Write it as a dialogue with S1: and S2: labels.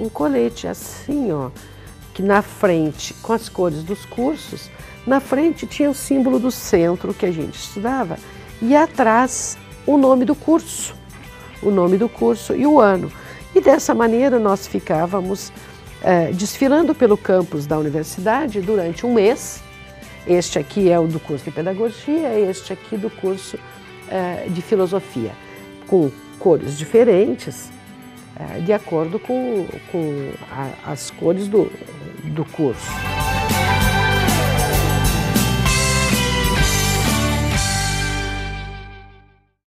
S1: colete assim, ó, que na frente, com as cores dos cursos, na frente tinha o símbolo do centro que a gente estudava e atrás o nome do curso e o ano. E dessa maneira nós ficávamos desfilando pelo campus da universidade durante um mês. Este aqui é o do curso de pedagogia, este aqui do curso de filosofia, com cores diferentes, de acordo com as cores do curso.